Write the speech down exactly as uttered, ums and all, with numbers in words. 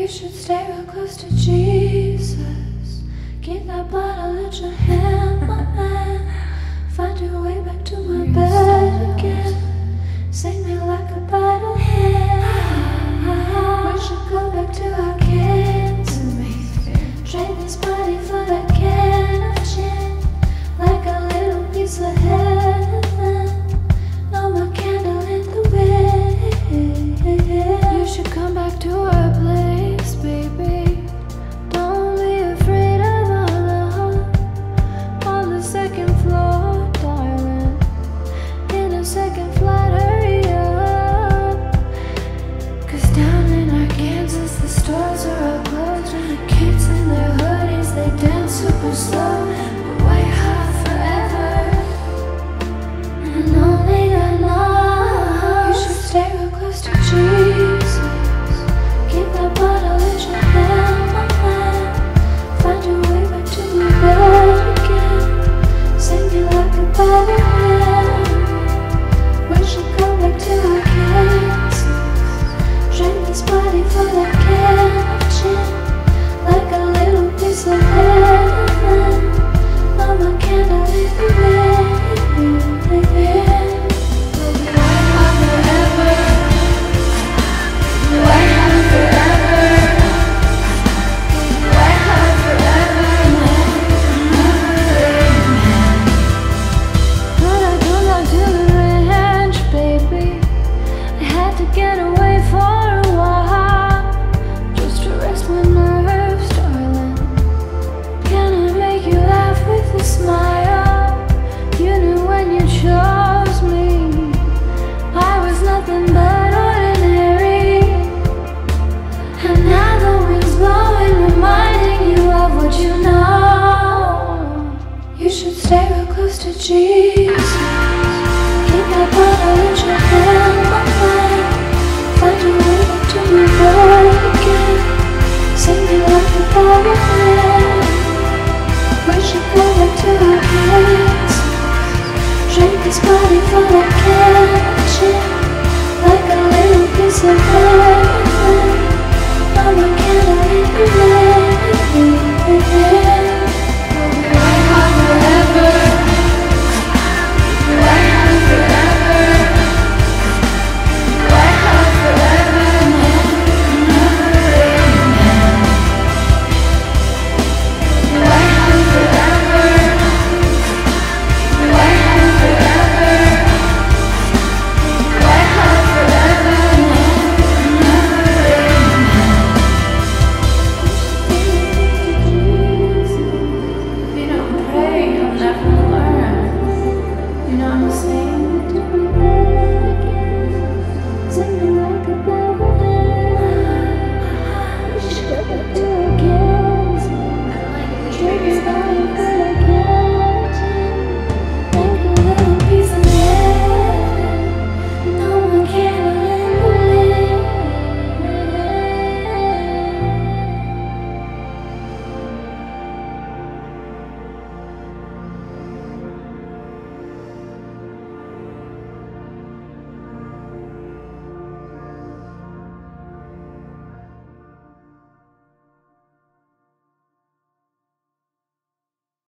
You should stay real close to Jesus. Keep that bottle at your hand, my man. Find your way back to my bed again. Sing me like a bottle hand. We should go back to our kids. Trade this body for that can of gin. Like a little piece of heaven. No more candle in the wind. You should come back to our place, baby. Don't be afraid of our love. On the second floor, darling. In a second flight, hurry up. Cause down in Arkansas, the stores are all closed. And the kids in their hoodies, they dance super slow. But wait hard forever. And only God knows. You should stay real close to Jesus. Keep that bottle in your hand, my man. Find your way back to my bed again. Sing me like a bottle hand. We should go back to our kids. Drink this body for that can of gin. Like a little piece of heaven. No more candle in the wind. We'll be white hot forever. White hot forever. White hot forever. But I go down to the ranch, baby. I had to get away for a while, just to rest my nerves, darling. Can I make you laugh with a smile? You knew when you chose me, I was nothing but ordinary. And now the wind's blowing, reminding you of what you know. You should stay real close to Jesus. Keep that bottle in your hand, my man. Find your way back to my bed again. Sing me like a bottle hand. We should go back to our kids. Drink this body for that can of gin. Like a little piece of heaven. No more candle in the